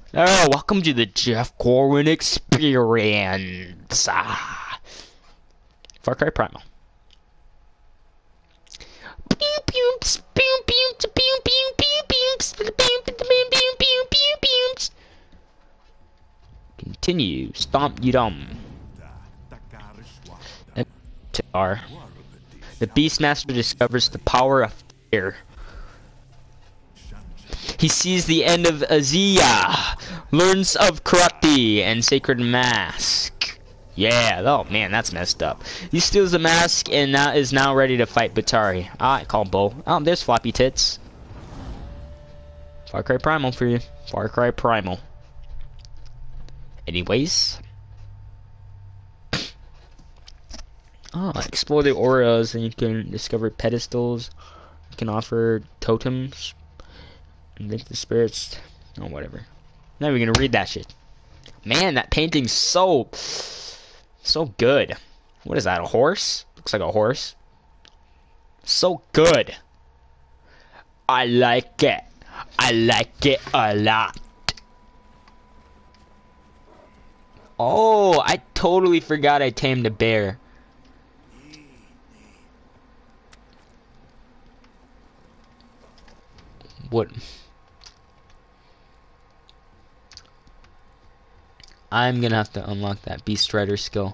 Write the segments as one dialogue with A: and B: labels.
A: Oh, welcome to the Jeff Corwin experience. Far Cry Primal. Continue. Stomp you dum. The Beastmaster discovers the power of fear. He sees the end of Azia, learns of karate and sacred mask. Yeah, oh man, that's messed up. He steals the mask and is now ready to fight Batari. I call Bo. Oh, there's floppy tits. Far Cry Primal for you. Far Cry Primal. Anyways. Oh, explore the auras and you can discover pedestals. You can offer totems. And link the spirits. Oh, whatever. Now we're gonna read that shit. Man, that painting's so good. What is that, a horse? Looks like a horse. So good. I like it. I like it a lot. Oh, I totally forgot I tamed a bear. What? I'm gonna have to unlock that Beast Rider skill.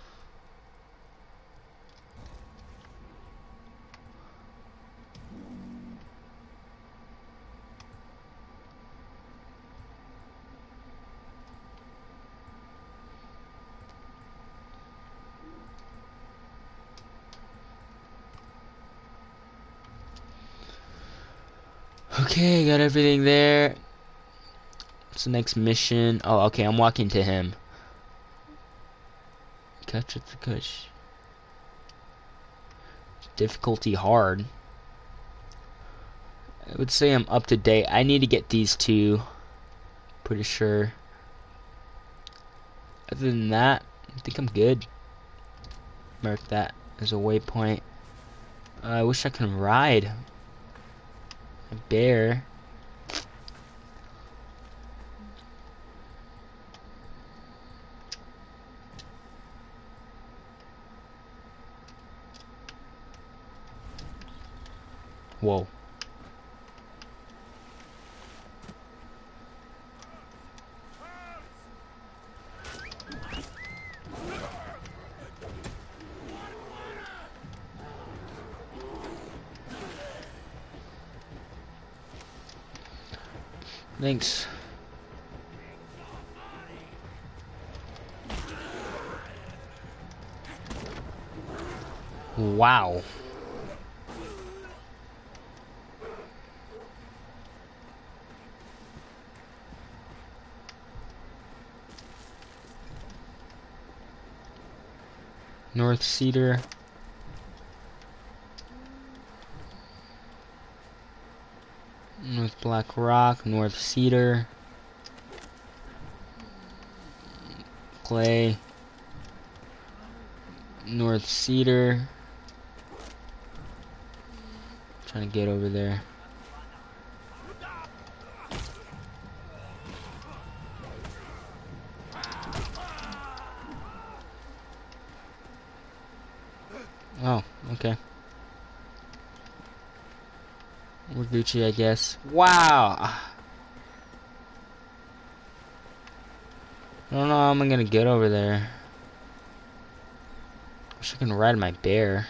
A: Okay, got everything there. What's the next mission? Oh, okay, I'm walking to him. Catch with the kush. Difficulty hard. I would say I'm up to date. I need to get these two. Pretty sure. Other than that, I think I'm good. Mark that as a waypoint. I wish I could ride a bear. Whoa. Thanks. Wow. North Cedar. North Black Rock, North Cedar. Clay. North Cedar. Trying to get over there. Oh, okay. We're Gucci, I guess. Wow! I don't know how I'm gonna get over there. Wish I can ride my bear.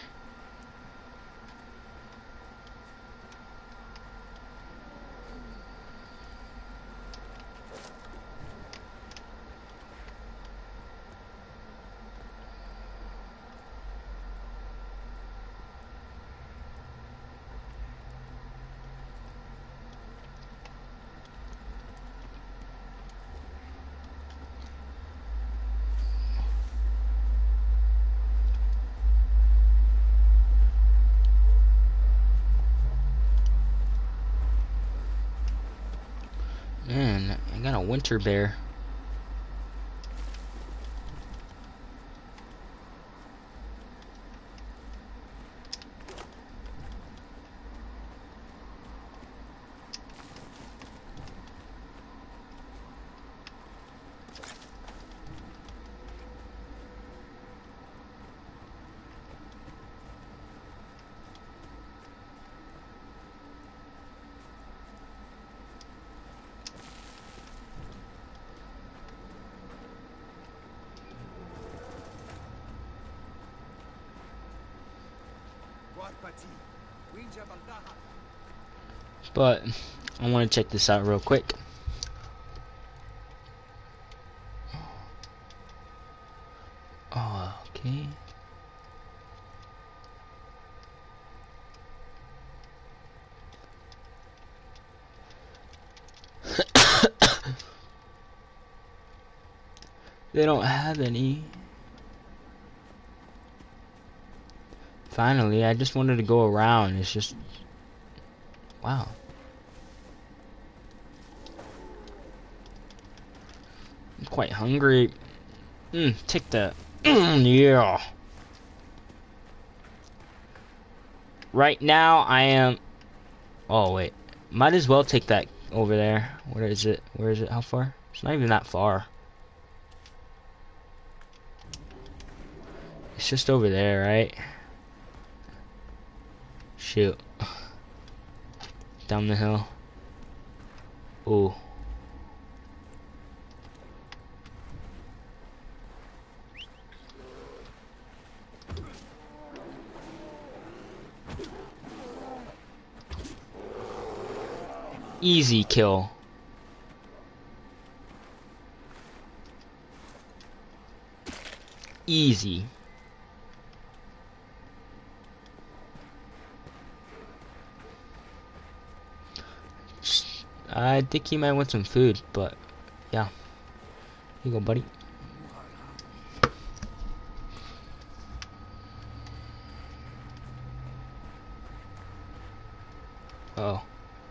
A: Man, I got a winter bear. But I want to check this out real quick. Oh, okay. They don't have any. Finally, I just wanted to go around. It's just... Wow. I'm quite hungry. Take that. Yeah. Right now, I am... Oh, wait. Might as well take that over there. Where is it? Where is it? How far? It's not even that far. It's just over there, right? Shoot. Down the hill. Ooh. Easy kill. Easy. I think he might want some food, but yeah. Here you go, buddy. Oh.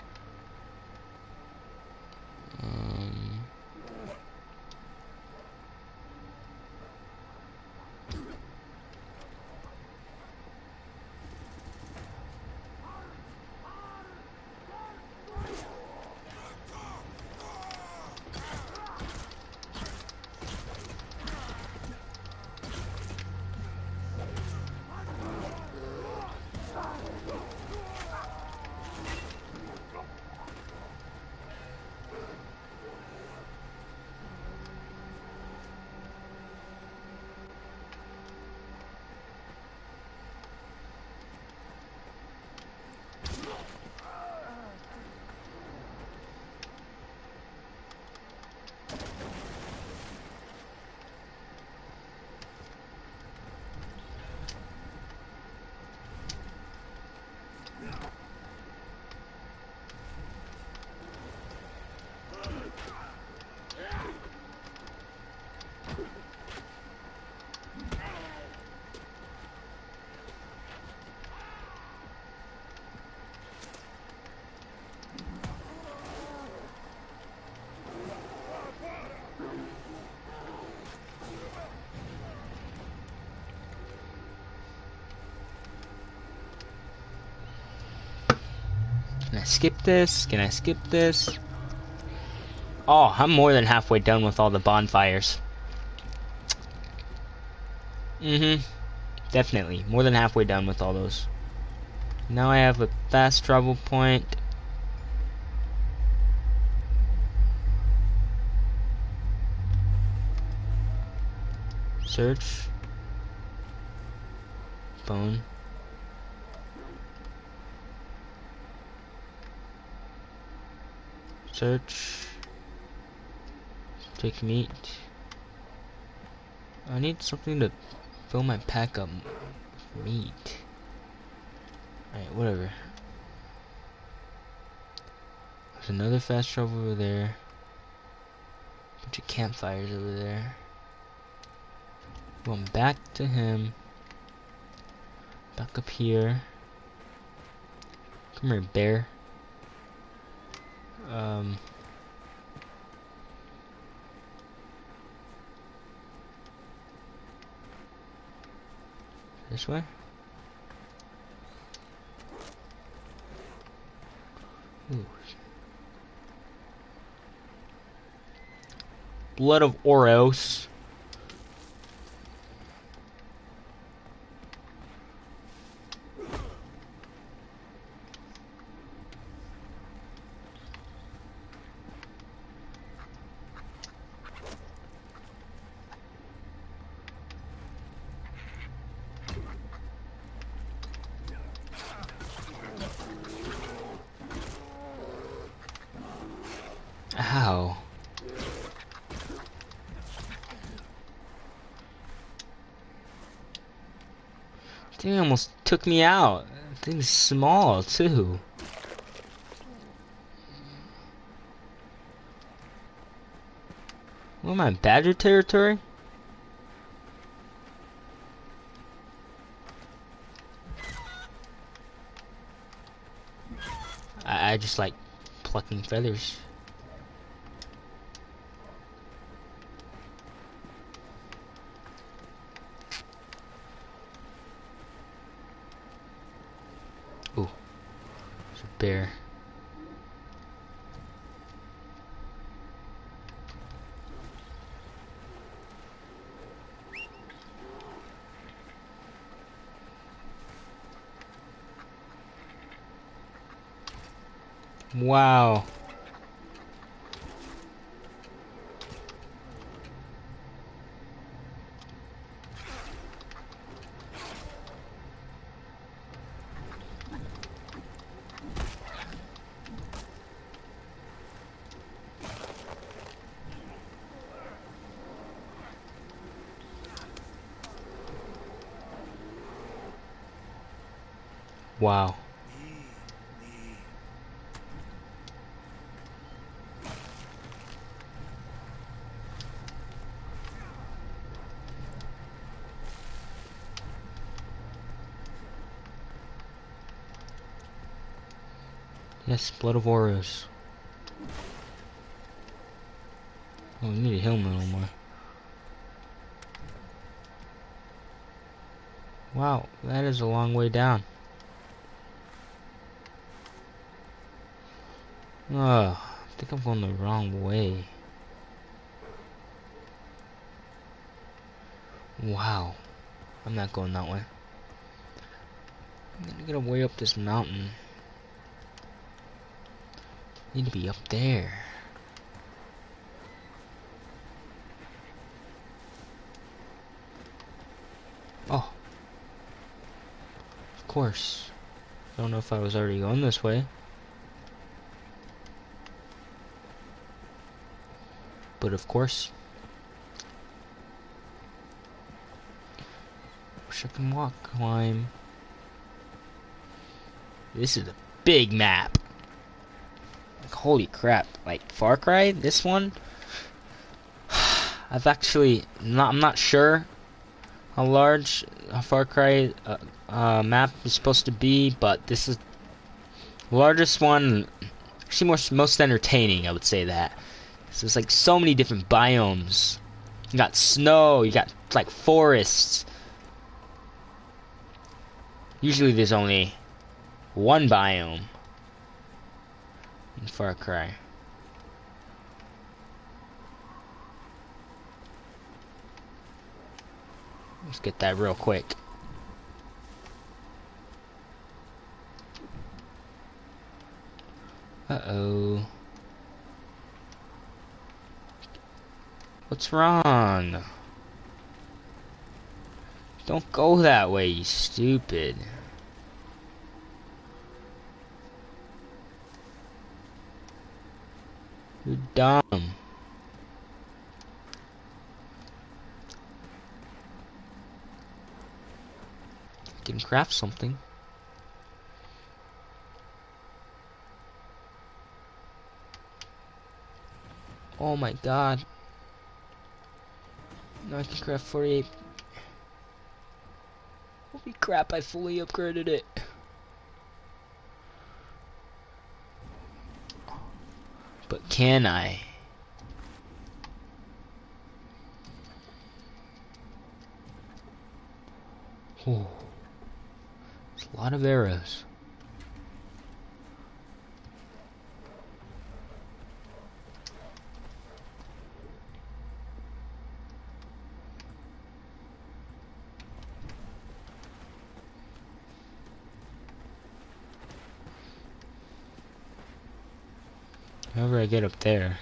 A: Can I skip this? Can I skip this? Oh, I'm more than halfway done with all the bonfires. Definitely. More than halfway done with all those. Now I have a fast travel point. Search. Bone. Search. Take meat. I need something to fill my pack up with meat. Alright, whatever. There's another fast travel over there. Bunch of campfires over there. Going back to him. Back up here. Come here, bear. This way? Ooh. Blood of Oros. Wow. Thing almost took me out. Thing's small too. What am I in badger territory? I just like plucking feathers. Ooh, there's a bear. Wow. Wow. Yes, blood of auras. Oh, we need a helmet on more. Wow, that is a long way down. Ugh, I think I'm going the wrong way. Wow. I'm not going that way. I'm gonna get way up this mountain. Need to be up there. Oh. Of course. Don't know if I was already going this way. But of course. Wish I can walk, climb. This is a big map. Like, holy crap. Like, Far Cry, this one? I'm not sure how large a Far Cry map is supposed to be, but this is the largest one. Actually, most entertaining, I would say that. So there's like so many different biomes. You got snow, you got like forests. Usually there's only one biome in Far Cry. Let's get that real quick. Uh-oh. What's wrong? Don't go that way, you stupid. You're dumb. I can craft something. Oh my god. Now I can craft 48. Holy crap, I fully upgraded it. But can I? Oh, there's a lot of arrows. However I get up there.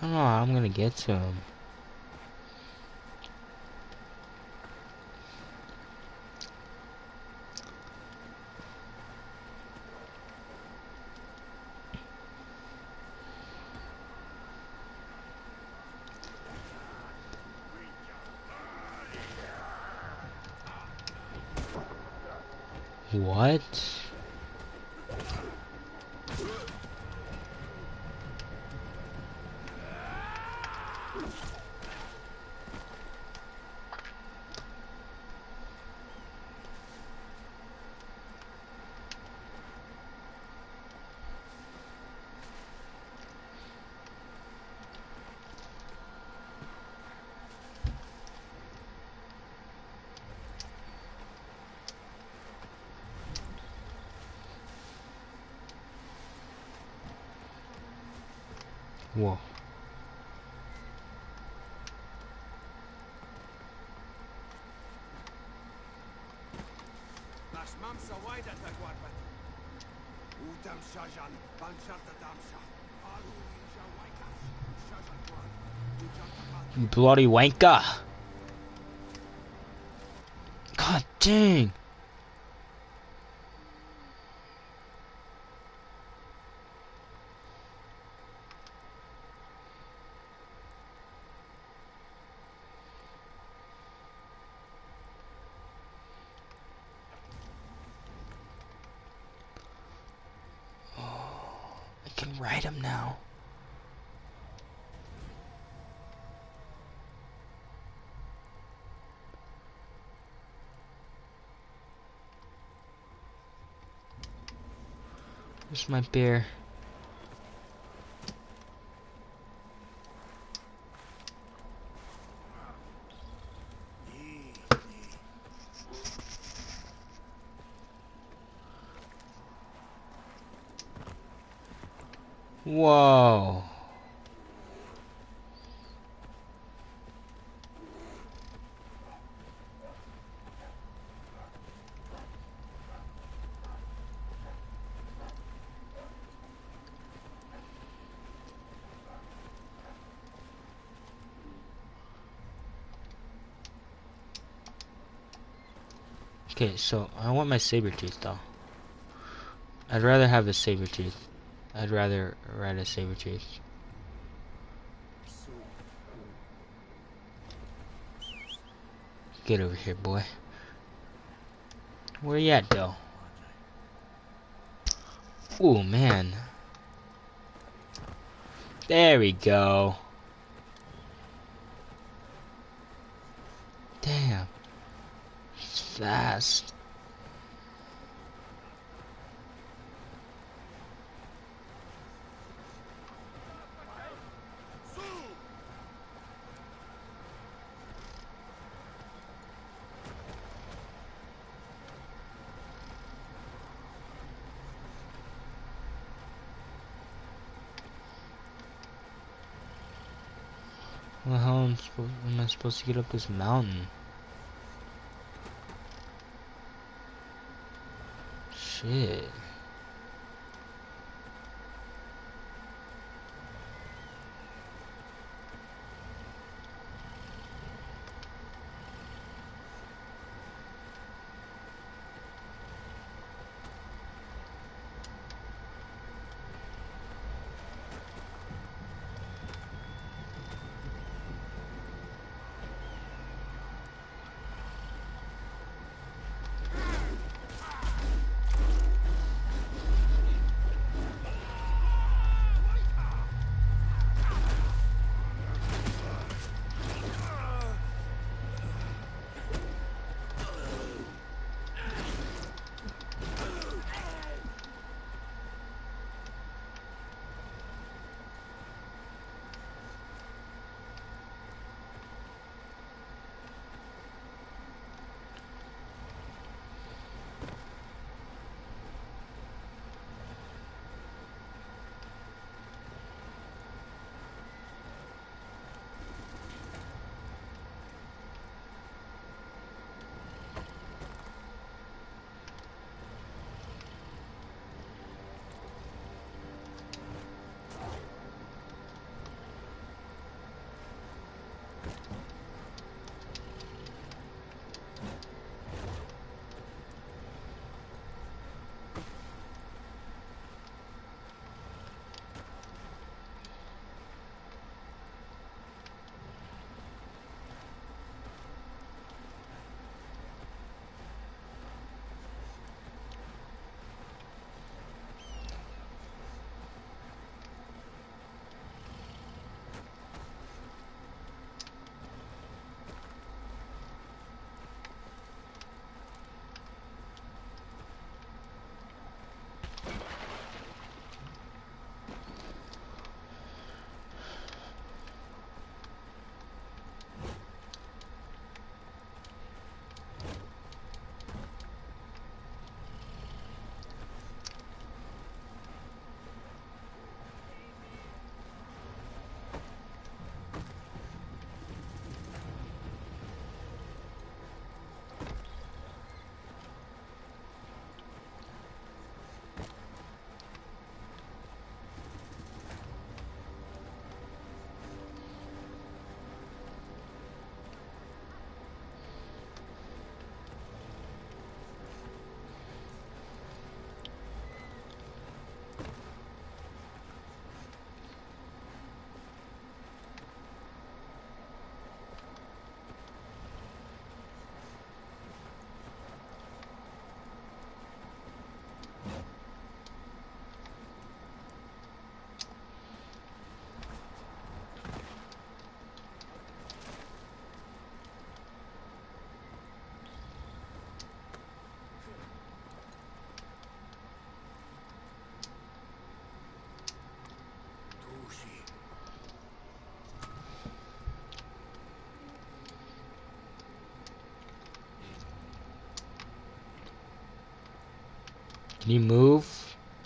A: don't know how I'm gonna get to him. What? Whoa. You bloody wanker! God dang! I can ride him now. Where's my bear? Whoa. Okay, so I want my saber tooth though. I'd rather have a saber tooth. I'd rather ride a saber tooth. Get over here, boy. Where you at, though? Oh man. There we go. Damn. It's fast. How the hell am I supposed to get up this mountain? Shit. Can you move?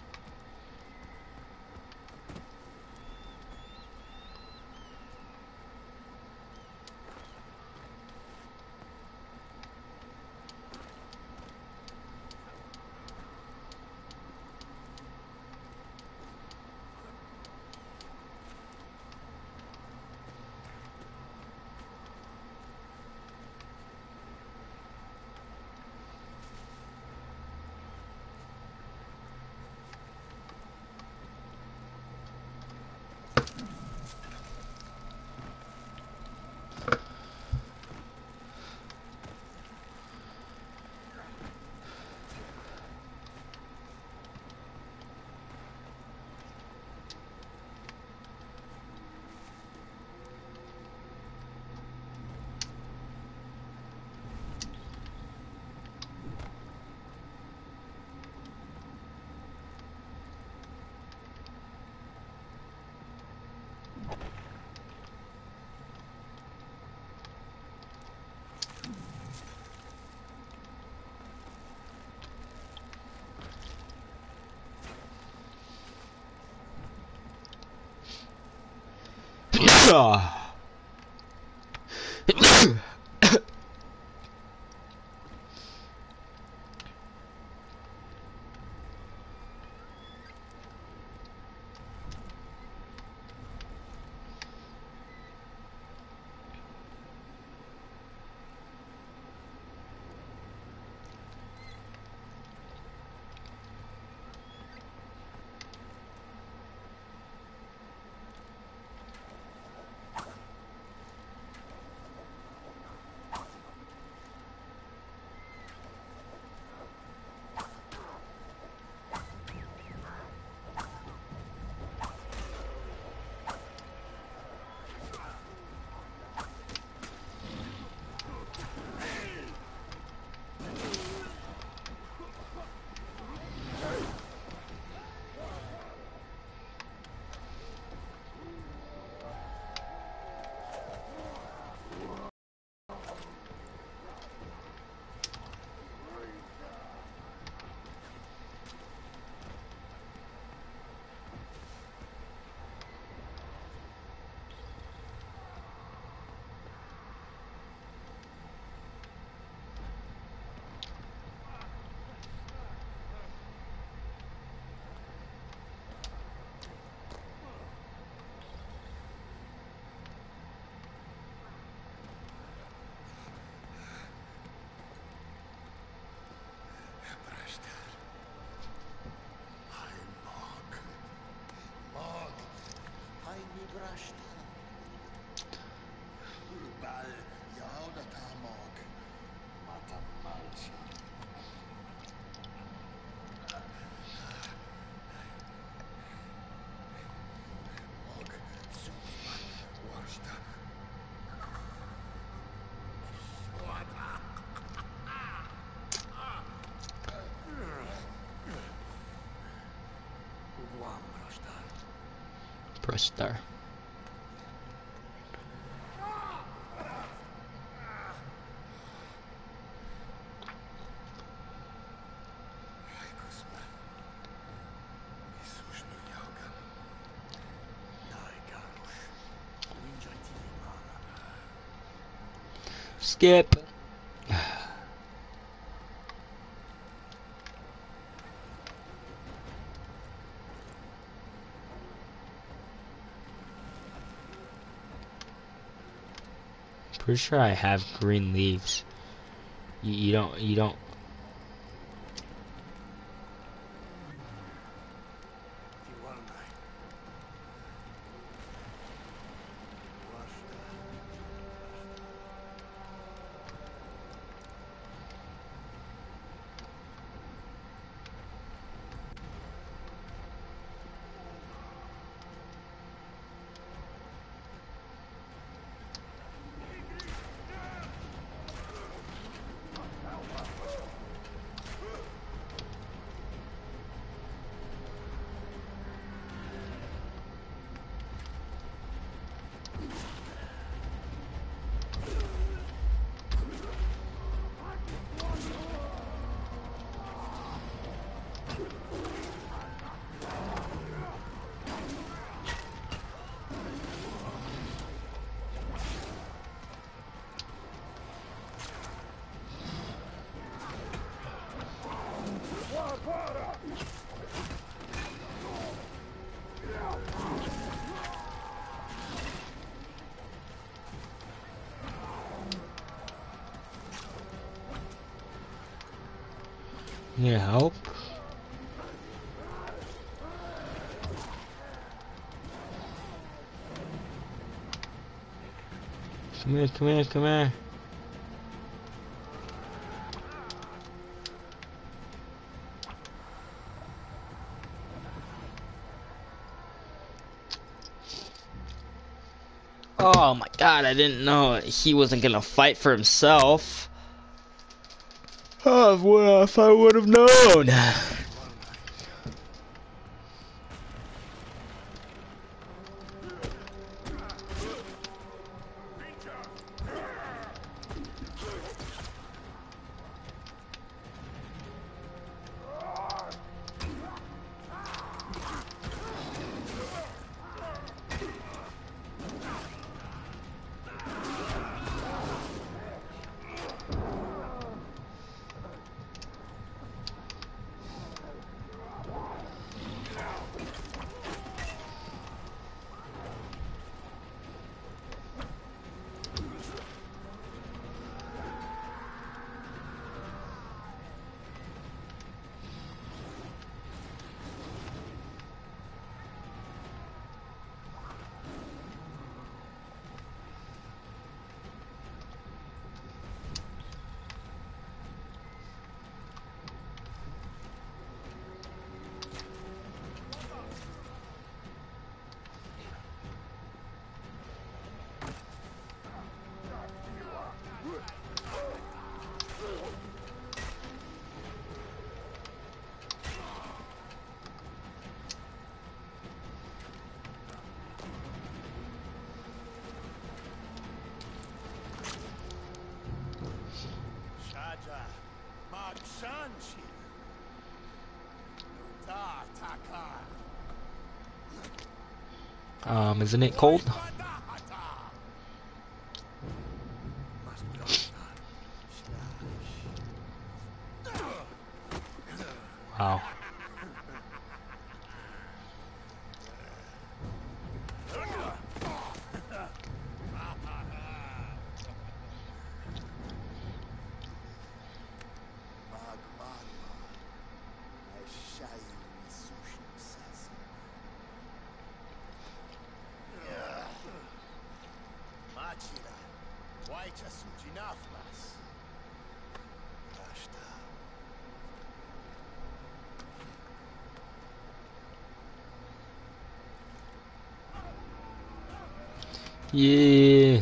A: Press star. Skip. Pretty sure I have green leaves. You don't. Need help? Come here, come here, come here. Oh my god, I didn't know he wasn't gonna fight for himself. Oh, what if I would have known? Isn't it cold? Wow. Yeah.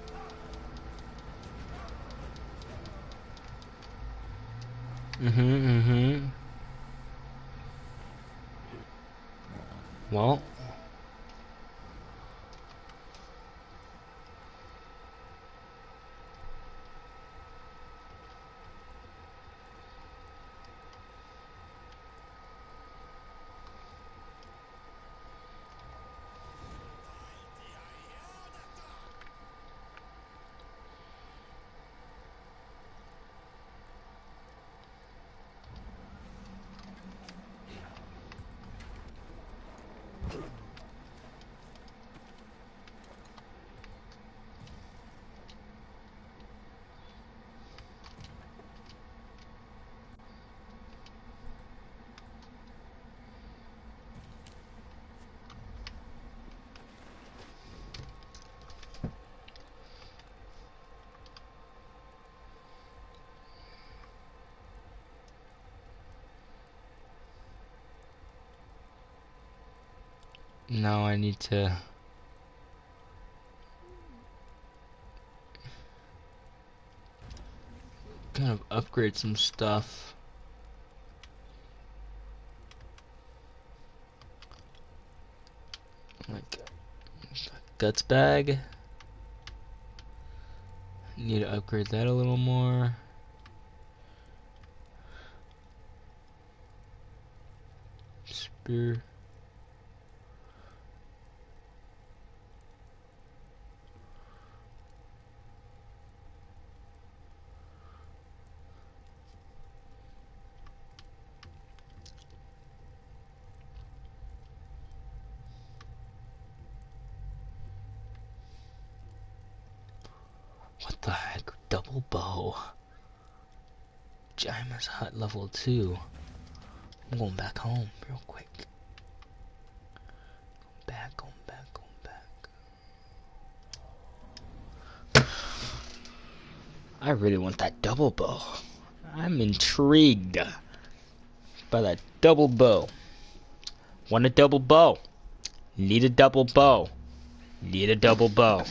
A: Well. Now I need to kind of upgrade some stuff. Like guts bag. Need to upgrade that a little more. Spear. What the heck? Double bow. Jaima's hut level 2. I'm going back home real quick. Going back. I really want that double bow. I'm intrigued by that double bow. Want a double bow. Need a double bow. Need a double bow.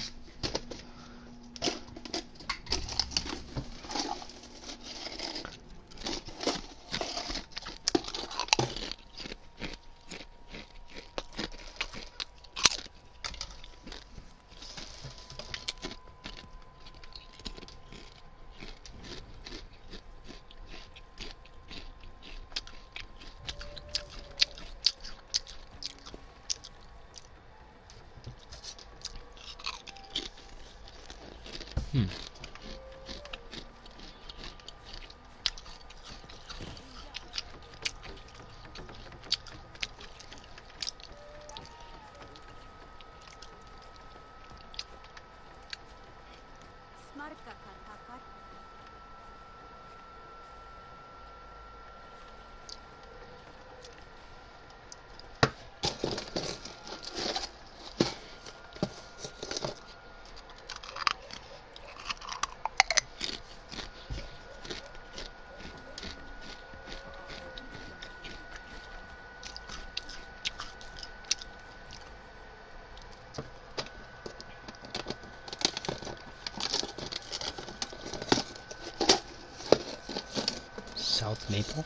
A: South Maple.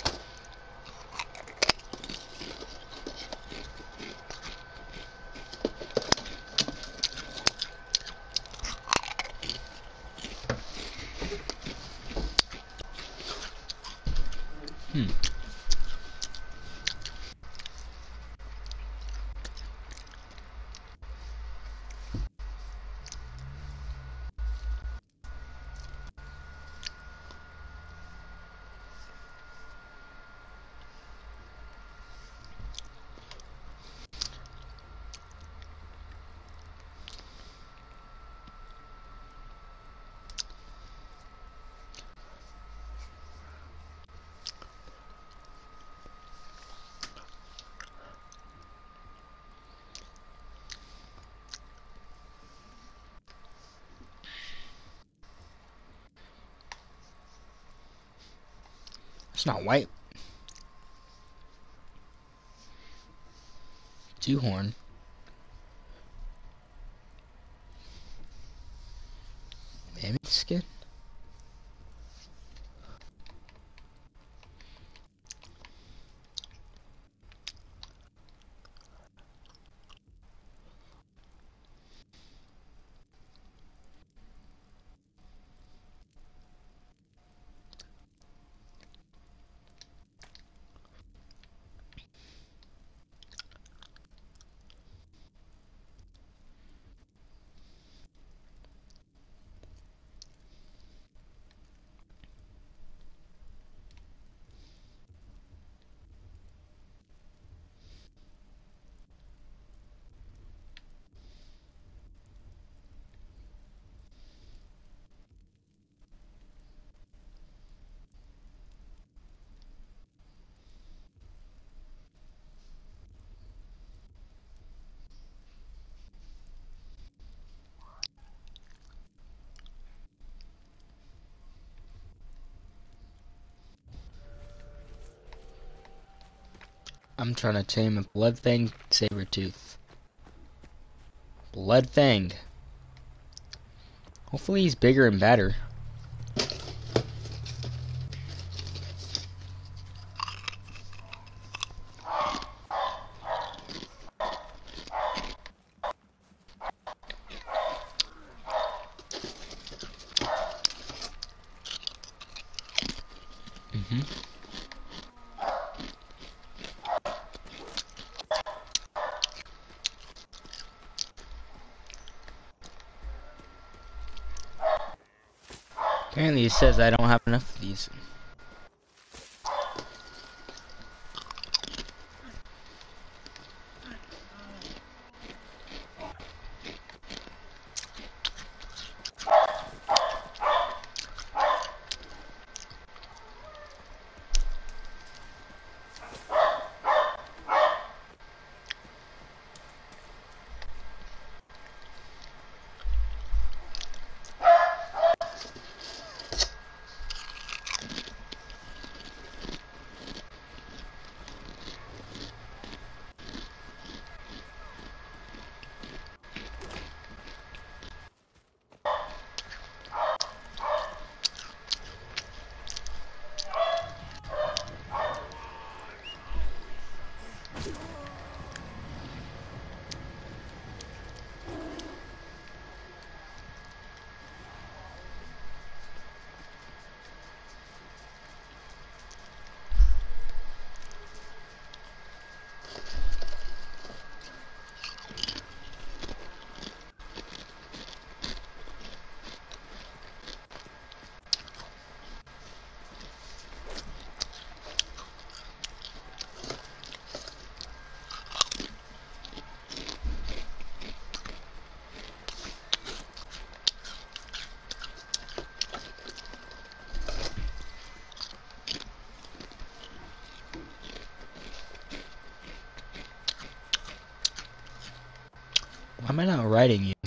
A: It's not white. Dewhorn. Mammoth skin? I'm trying to tame a Bloodfang Sabertooth. Bloodfang. Hopefully he's bigger and better. Apparently it says I don't have enough of these. am I not writing you?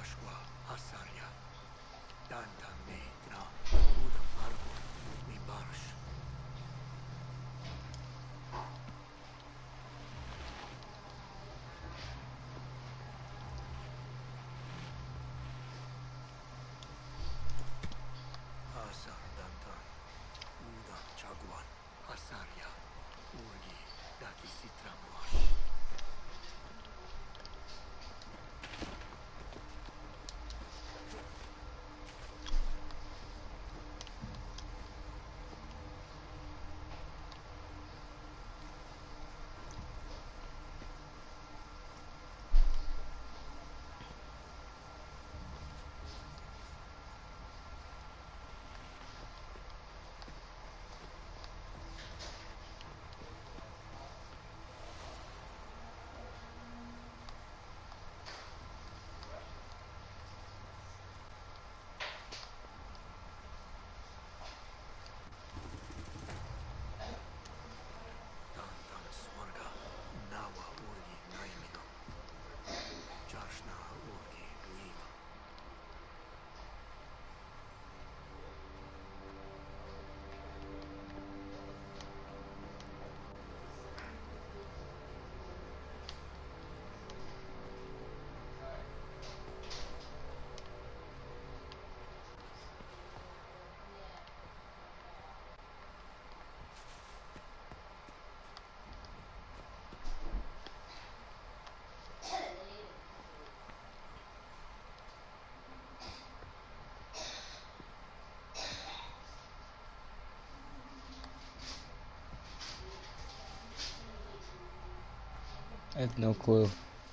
A: I have no clue.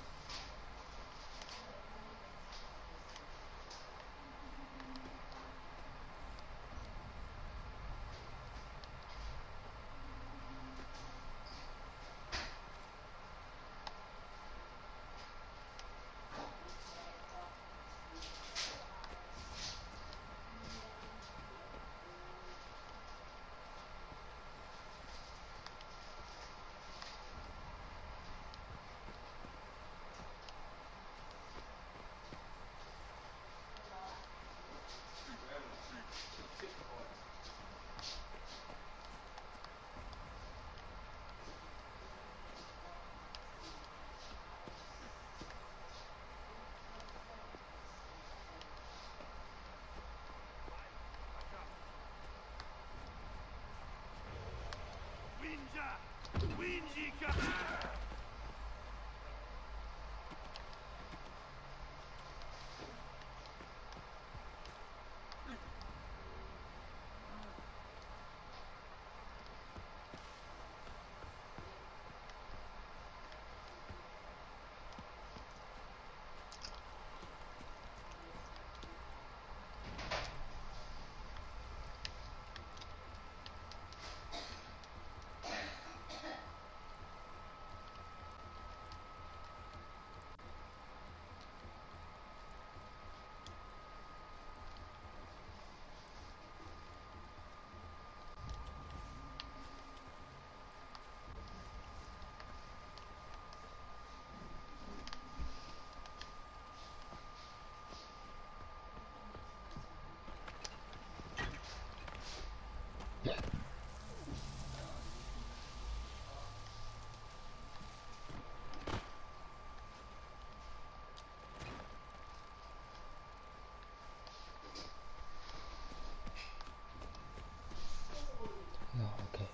A: Oh, okay.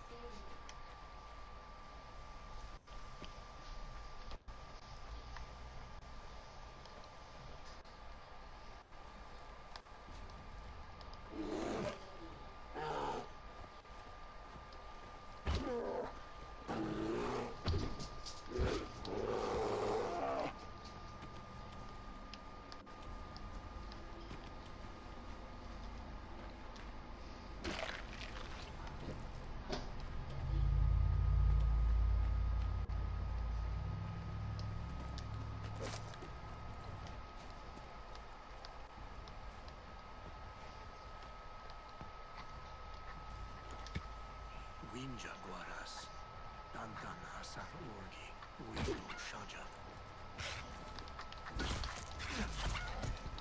B: Winja guaras, tantan hasar urgi, uido shaja.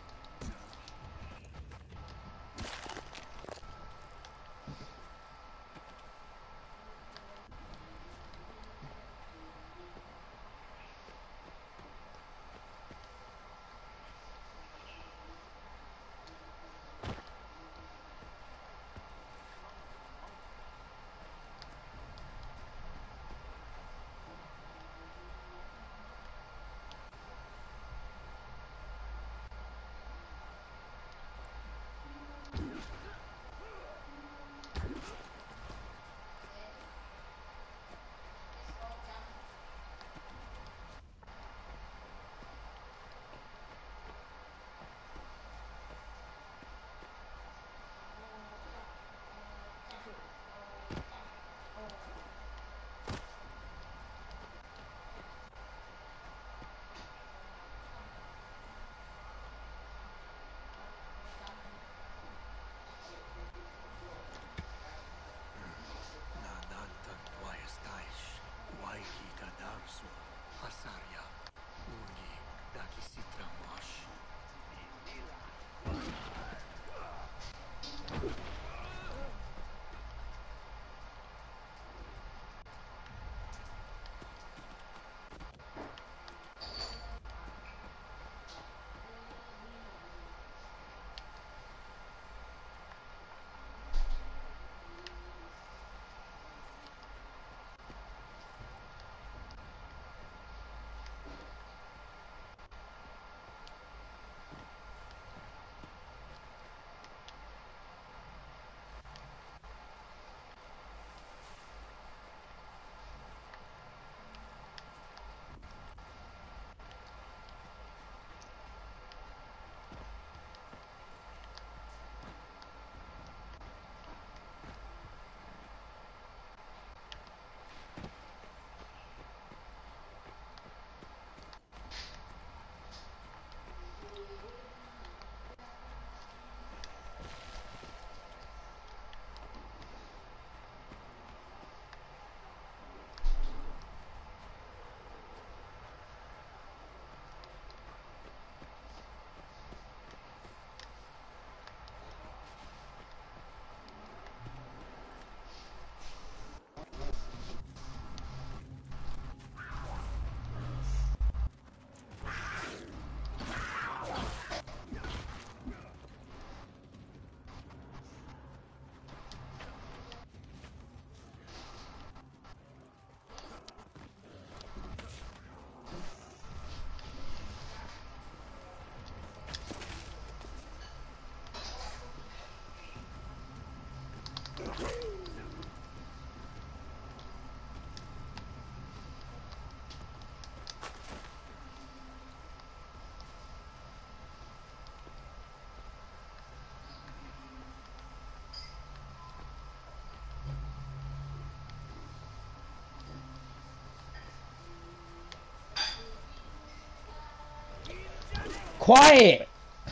A: quiet!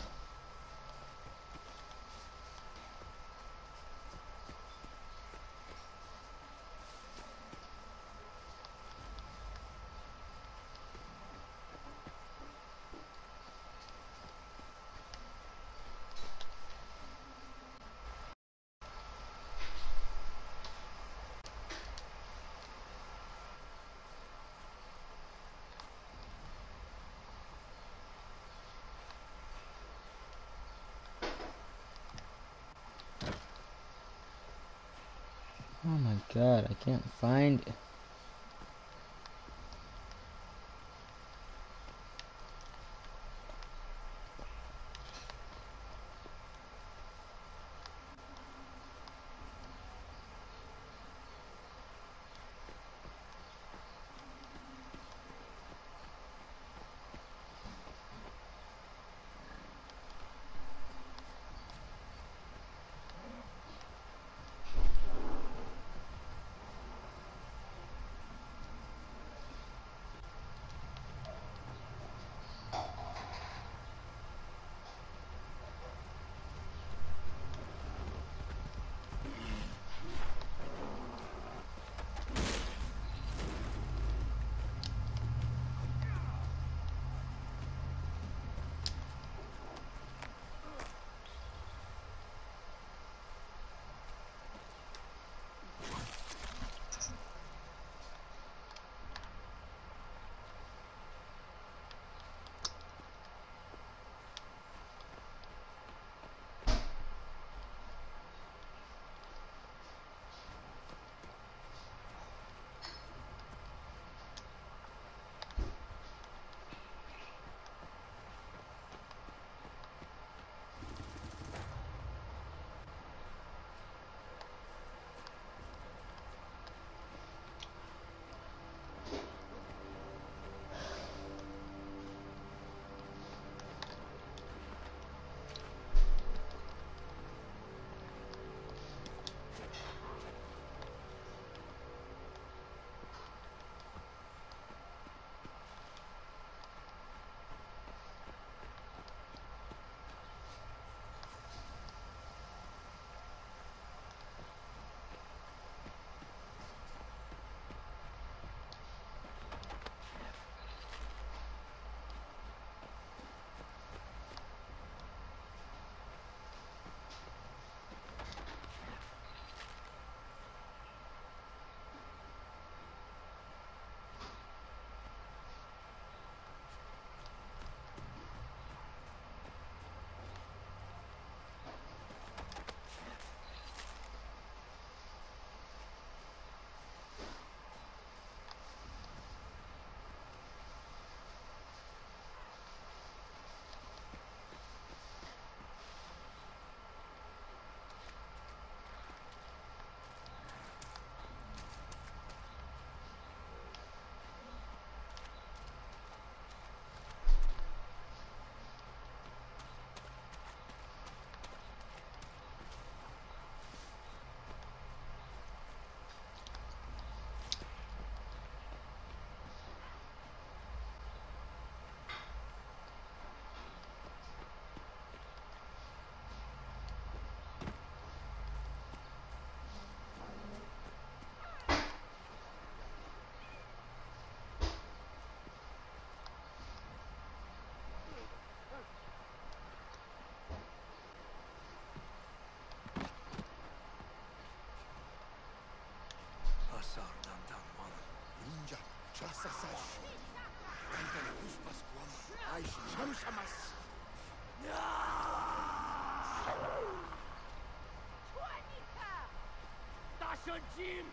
A: Oh my god, I can't find...
B: Asar dantan wana. Ninja, chasasash. Dantan kuspas guama. Aish chamshamas. Dasha Jim!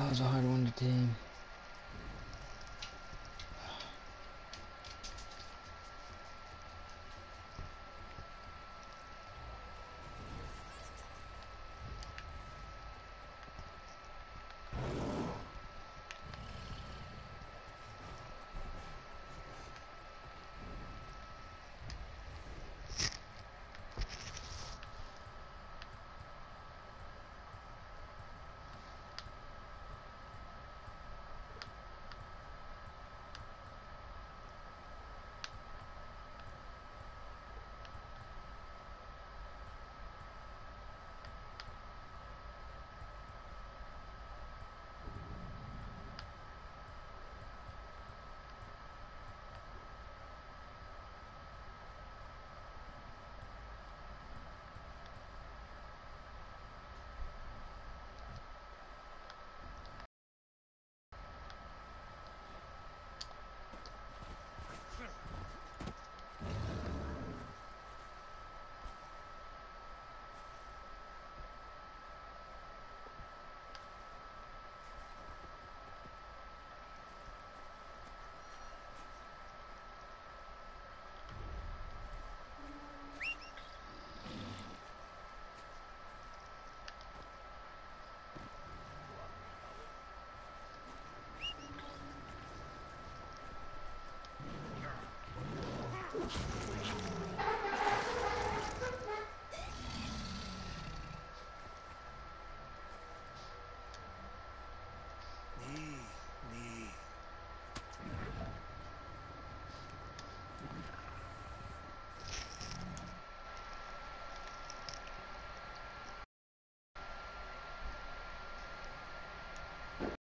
A: was a hard one to tame.